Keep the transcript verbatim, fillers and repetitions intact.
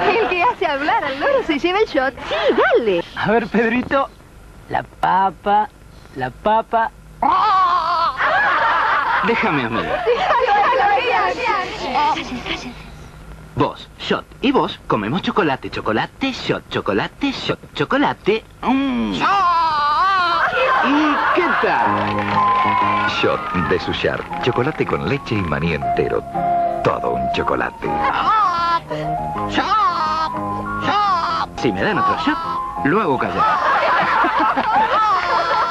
El que hace hablar al loro se lleva el shot. Sí, dale. A ver, Pedrito. La papa, la papa. Déjame a mí. Vos, shot. Y vos, comemos chocolate, chocolate, shot, chocolate, shot, chocolate. Mm. ¿Y qué tal? Shot de Suchard. Chocolate con leche y maní entero. Todo un chocolate. Si me dan otro shot, lo hago callar.